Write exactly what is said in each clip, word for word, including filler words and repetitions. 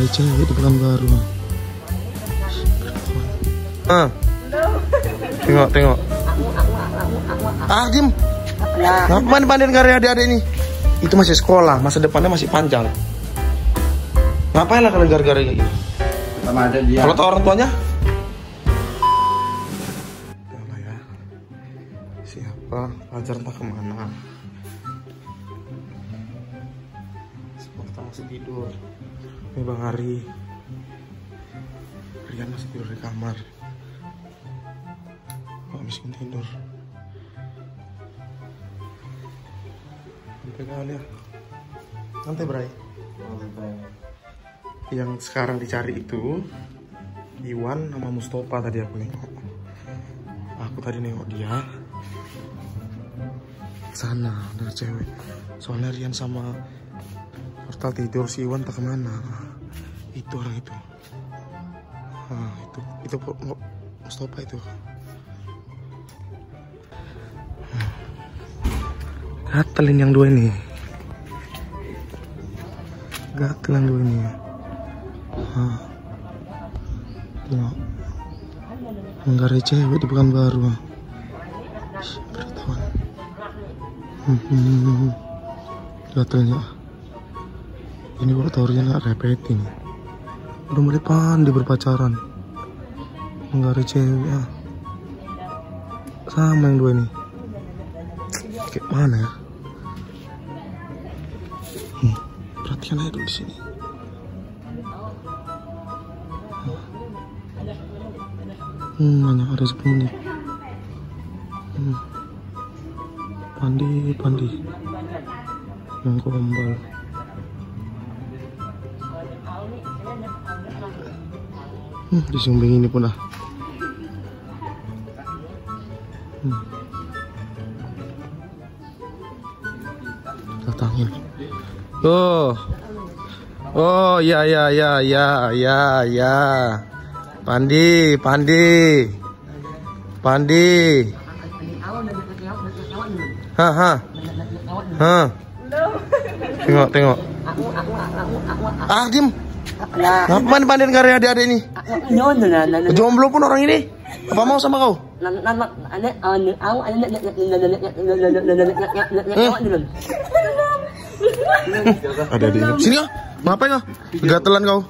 Menggari cewek di Pekanbaru. Ah. Tengok, tengok. Ah, diem. Ngapain bandin karya adik-adik ini? Itu masih sekolah, masa depannya masih panjang. Ngapain lah kalian gara-gara kayak gitu? Kalau tau orang tuanya? Udah ya. Siapa? Pelajar entah kemana. Semua kita masih tidur. Ini Bang Ari. Rian masih tidur di kamar. Gak miskin tidur. Sampai kali ya. Santai Bray. Yang sekarang dicari itu Iwan sama Mustafa tadi aku nengok. Aku tadi nengok dia. Sana ada cewek. Soalnya Rian sama Portal tidur, si Iwan tak kemana. Itu orang itu. Nah, itu itu Mustafa itu. Gatel yang dua ini. Gatel yang dua ini. Hah. Tengok. Menggari cewek di Pekanbaru. Beritahuan. Hmm, hmm. Gatelnya. Ini kok taurinya nggak repet ini. Udah mulai pandai berpacaran. Menggari cewek ya. Sama yang dua ini. Kayak mana ya? Hmm, perhatikan aja dulu di sini. Hmm, banyak ada sepuluh menit. Hmm. Pandi, pandi. Yang gombal. Hmm, di sumbing ini pun ah. Hmm. Datangin. Oh. Oh, ya ya ya ya ya ya. Pandi, Pandi. Pandi. Ha ha. Ha. Tengok, tengok. Ah, diem. Ngapain bandin karya adik-adik ini? Jomblo pun orang ini. Apa mau sama kau? Ada di sini kau. Ngapain kau? Gatelan kau.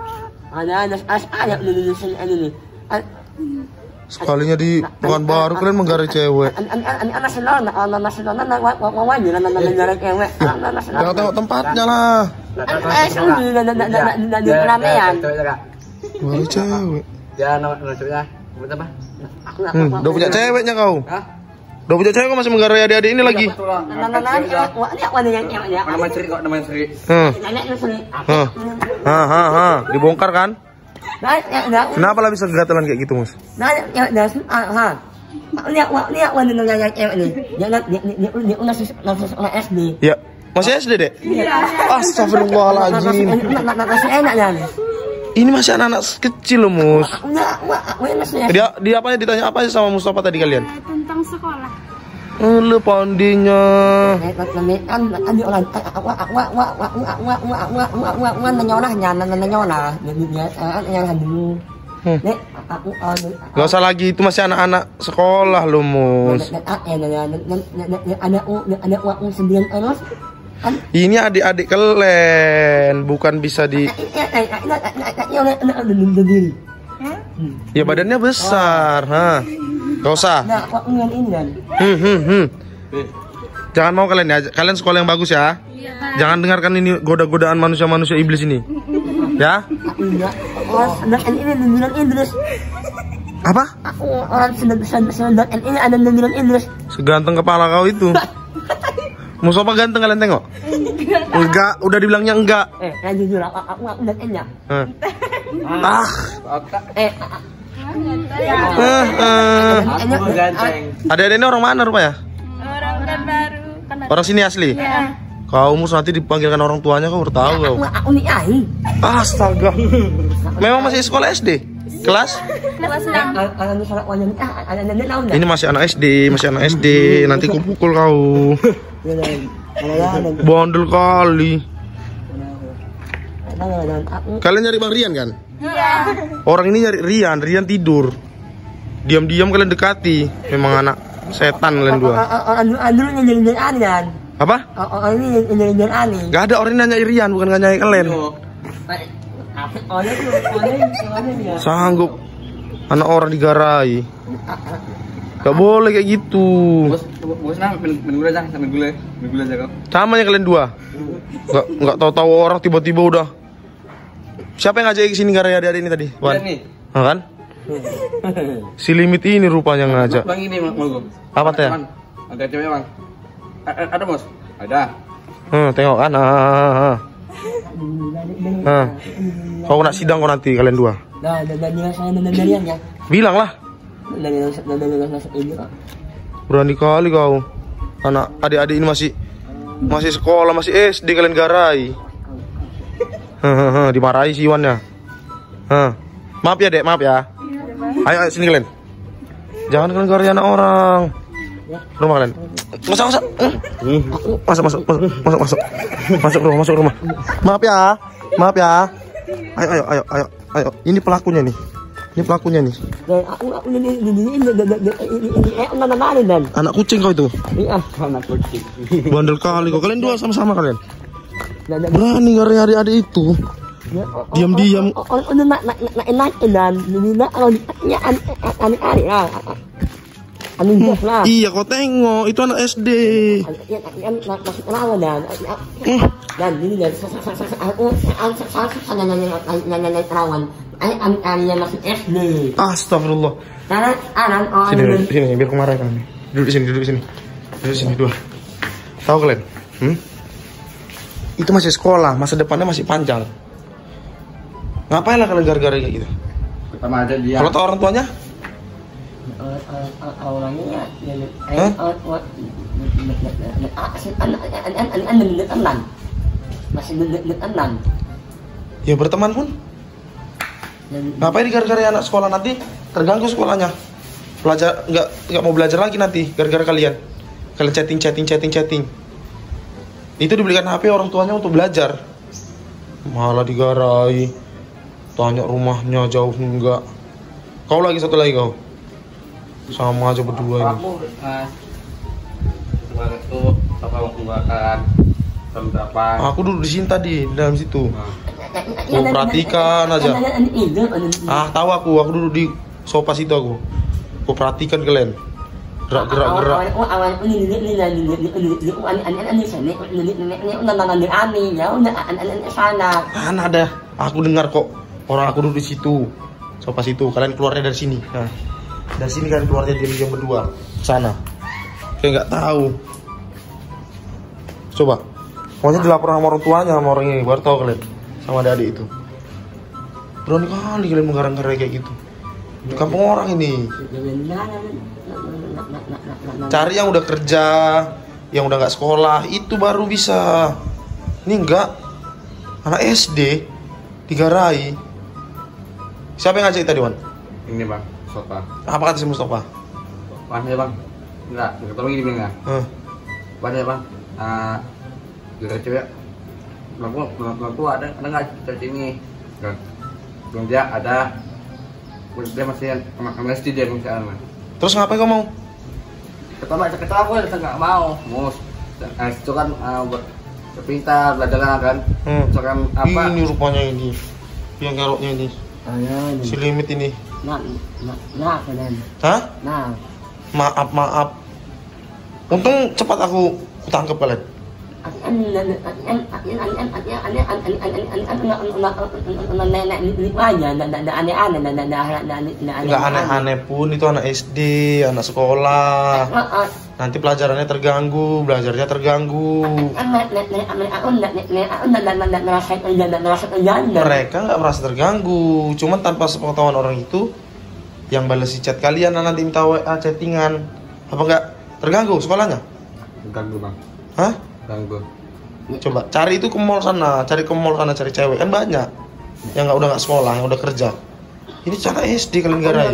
Sekalinya di Pekanbaru kalian menggari cewek. Jangan tengok tempatnya lah. Menggari cewek. Hmm, udah punya ceweknya kau. Udah punya cewek kau masih menggari adik-adik ini lagi. Ha ha ha, dibongkar kan? Kenapa lah bisa kegatelan kayak gitu, Mus? Ya, masih S D, Dek? Astagfirullahaladzim. Ini masih anak-anak kecil loh, Mus. Dia, dia apa ya ditanya apa sama Mustafa tadi kalian? Tentang sekolah. Lu pondinya. Gak usah lagi, itu masih anak-anak sekolah lu, Mus. Ini adik-adik kalian, bukan bisa di. Ya badannya besar, ha. Gak usah. Hmm, hmm, hmm. Jangan mau kalian ya. Kalian sekolah yang bagus ya. Jangan dengarkan ini goda-godaan manusia-manusia iblis ini. Ya. Apa? Seganteng kepala kau itu. Mustafa ganteng kalian tengok? Enggak, udah dibilangnya enggak. Eh, jujur aku aku udah enak. Ah. Eh. Adik-adik ini orang mana rupanya? Orang Pekanbaru. Orang sini asli? Iya. Kau Mus nanti dipanggilkan orang tuanya kau baru tahu kau. Astaga. Memang masih sekolah S D? Kelas? Kelas enam. Ini masih anak S D, masih anak S D. Nanti ku pukul kau. Bondel kali. Kalian nyari Bang Rian kan? Iya. Orang ini nyari Rian, Rian tidur. Diam-diam kalian dekati. Memang anak setan kalian dua. Orang ini nyari Rian. Apa? Orang ini nyari Rian. Gak ada orang yang nyari Rian, bukan nggak nyari kalian. Sanggup anak orang digarai. Gak boleh kayak gitu. Bos, bos nah, minum gula aja, minum gula, minum gula aja kau. Sama ya kalian dua. Gak nggak tahu-tahu orang tiba-tiba udah. Siapa yang ngajak ke sini gara-gara adik ini tadi? Wan. Nih. Nah, kan? Si limit ini rupanya ngajak. Bang ini mau gue. Apa teh? Ada cewek bang. Ada bos? Ada. Hmm, tengok kan. Ah, ah, ah. Nah, kau nak sidang kau nanti kalian dua. Nah, dan saya dan Rian ya. Bilang lah. Berani kali kau. Anak adik-adik ini masih masih sekolah, masih S D kalian garai. Hehehe, dimarahi si Iwannya. Hah. Maaf ya, Dek, maaf ya. Ayo, ayo sini kalian. Jangan kalian garai anak orang. Rumah kalian. Masuk, masuk. Masuk, masuk, masuk, masuk, masuk. Masuk rumah, masuk rumah. Maaf ya. Maaf ya. Ayo, ayo, ayo, ayo, ayo. Ini pelakunya nih. Ini pelakunya nih. Anak kucing kau itu. Iya, anak kucing. Bandel kali kau. Kalian dua sama-sama kalian. Berani garai adik-adik itu. Diam-diam. Iya, kau tengok itu anak S D. Dan ini dari aku Ani masih S D. Astagfirullah. Karena anak Sini, sini, biar kemarin kami. Duduk di sini, duduk di sini. Duduk di sini dua. Tahu kalian? Hmm? Itu masih sekolah, masa depannya masih panjang. Ngapain lah kalian gara-gara kayak gitu? Pertama aja dia. Kalau tahu orang tuanya? Orangnya masih enam. Ya berteman pun. Ngapain di gara-gara anak sekolah nanti terganggu sekolahnya? Belajar nggak nggak mau belajar lagi nanti gara-gara kalian. Kalian chatting chatting chatting chatting. Itu dibelikan H P orang tuanya untuk belajar. Malah digarai. Tanya rumahnya jauh enggak. Kau lagi satu lagi kau. Sama aja berdua ini. Kamu mas, kemarin itu apa mau makan jam berapa? Aku duduk di sini tadi dalam situ. Aku perhatikan aja. Ah tahu aku, aku duduk di sofa situ aku. Aku perhatikan kalian. Gerak-gerak gerak. Mana ada? Aku dengar kok orang aku duduk di situ, sofa situ. Kalian keluarnya dari sini. Nah, dari sini kalian keluarnya diam-diam berdua sana. Kayak nggak tahu. Coba, pokoknya dilaporin sama orang tuanya sama orang ini, baru tahu kalian sama adik itu. Berani kali kalian menggarang-garang kayak gitu. Di kampung orang ini. Cari yang udah kerja, yang udah nggak sekolah, itu baru bisa. Ini enggak, anak S D digarai. Siapa yang ngajak tadi, Wan? Ini bang, Mustafa. Apa kata si Mustafa? Wan ya bang, enggak, ketemu gini bilang Huh. Wan ya bang, ah, dari cewek, belum belum ada, ada nggak cewek ini? Kan, belum dia ada, dia masih sama S D dia misalnya. Terus ngapain kau mau? Pertama ketawa aku udah nggak mau, mus. Nah, itu kan uh, buat pintar belajar kan. Hmm. Misalkan apa? Ini rupanya ini, yang keroknya ini, si limit ini. Nah, nah, nah, nah, Hah? nah. Maaf maaf. Untung cepat aku tangkap kalian. Nggak aneh-aneh pun itu anak S D, anak sekolah. Nanti pelajarannya terganggu, belajarnya terganggu. Mereka nggak merasa terganggu, cuman tanpa sepengetahuan orang itu yang balas si chat kalian nanti minta W A chattingan, apa nggak terganggu sekolahnya? Ganggu bang. Hah? Ganggu. Coba cari itu ke mall sana, cari ke mall sana cari cewek kan banyak yang nggak udah nggak sekolah, yang udah kerja. Ini cara S D kalian garai.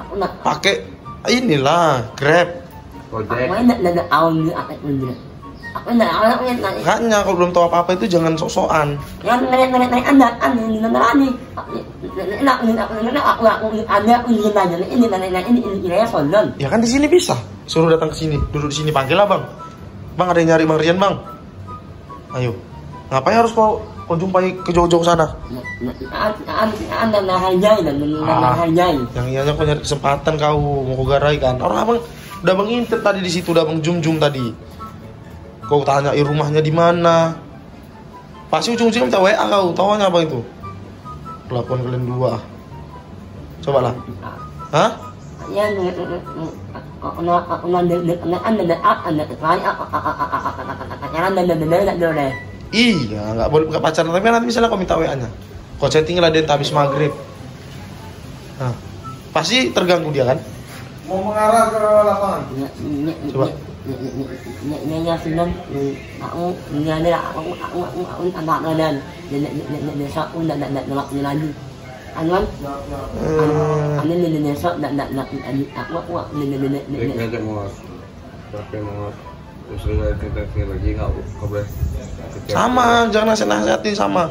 Pakai inilah Grab. Gojek. Makanya kalau belum tahu apa-apa itu jangan sok-sokan. Ya kan di sini bisa. Suruh datang ke sini, duduk di sini, panggil lah bang. Bang ada yang nyari Bang Rian bang. Ayo. Ngapain harus kau kau jumpai ke jauh-jauh sana? Ah, yang ianya kau nyari kesempatan kau mau kau garai kan? Orang abang udah bang intip tadi di situ, udah bang jum-jum tadi. Kau tanyai rumahnya di mana? Pasti ujung-ujungnya minta W A kau, taunya apa itu? Kelakuan kalian dua. Coba lah. Hah? Iya, nggak boleh buka pacaran. Tapi nanti misalnya kau minta W A-nya, kau chatting lah dia habis maghrib. Nah, pasti terganggu dia kan? Mau mengarah ke lapangan. Coba. Sama, jangan nasihat-nasihatin sama.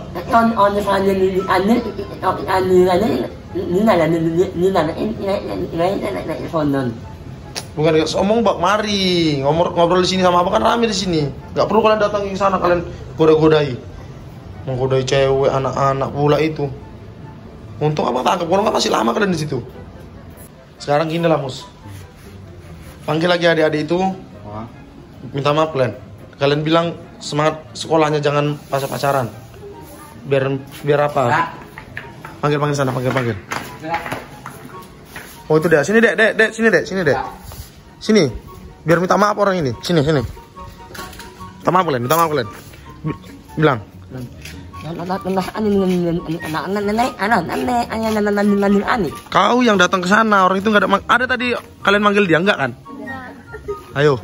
Bukan omong bak mari ngobrol ngobrol di sini sama apa kan rame di sini. Gak perlu kalian datang ke sana kalian goda-godai. Menggodai cewek anak-anak pula itu. Untung abang tangkap, kalau nggak masih lama kalian di situ. Sekarang gini lah mus. Panggil lagi adik-adik itu. Minta maaf kalian. Kalian bilang semangat sekolahnya jangan pacar-pacaran. Biar biar apa? Panggil panggil sana, panggil panggil. Oh itu deh, sini dek, dek, dek, sini dek, sini dek. Sini, biar minta maaf orang ini. Sini, sini. Minta maaf kalian, minta maaf kalian. Bilang. Kau yang datang ke sana, orang itu nggak ada. Ada tadi kalian manggil dia nggak kan? Ayo.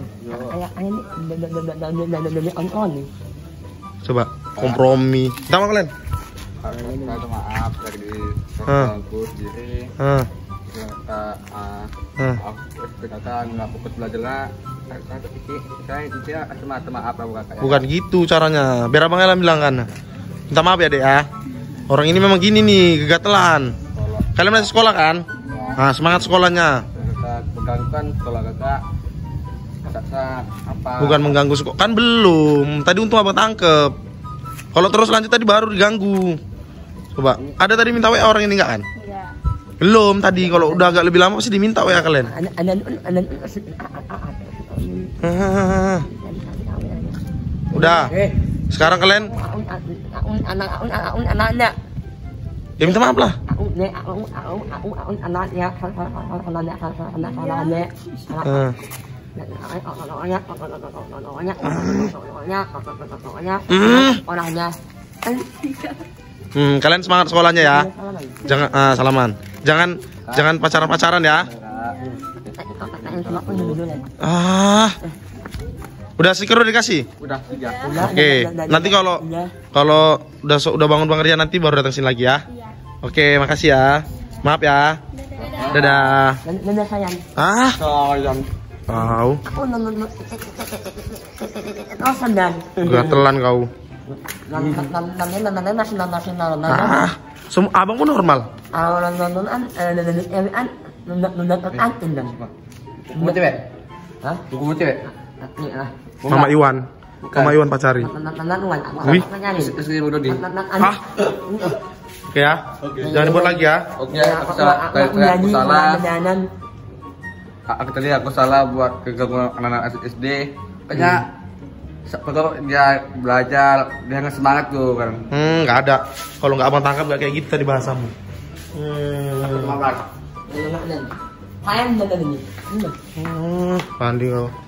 Coba kompromi. Minta maaf kalian. Maaf dari kampus diri. Bukan gitu caranya. Biar abang Elam bilang kan. Minta maaf ya dek ya. Orang ini memang gini nih, gegatelan. Kalian masih sekolah kan? Nah semangat sekolahnya. Bukan mengganggu sekolah. Kan belum. Tadi untung abang tangkep. Kalau terus lanjut tadi baru diganggu. Coba. Ada tadi minta W A orang ini enggak kan? Belum tadi, kalau udah agak lebih lama pasti diminta W A kalian. Udah. Sekarang kalian ya minta maaf lah. Hmm, kalian semangat sekolahnya ya. Jangan uh, salaman. Jangan jangan pacaran-pacaran ya. Ah. Udah stiker udah dikasih? Udah, tiga. Oke. Okay. Nanti kalau kalau udah udah bangun Bang Rian nanti baru datang sini lagi ya. Oke, okay, makasih ya. Maaf ya. Dadah. Dadah sayang. Ah. Sayang. Tahu. Oh, sedang. Gatelan kau. Namanya masih nasional. Ah, semua abang pun normal. Kalau nonton an, an, nonton antin dan. Buku cewek? Hah? Buku cewek? Mama Iwan. Mama Iwan pacari. Wih. Ah. Oke ya. Jangan dibuat lagi ya. Oke, aku salah. Aku salah. Aku tadi aku salah buat kegangguan anak-anak S D. Banyak. Kalau dia belajar, dia nggak semangat tuh kan. Hmm, nggak ada. Kalau nggak abang tangkap nggak kayak gitu tadi bahasamu. Hmm. Sayang dan ini. Hmm, banding kau.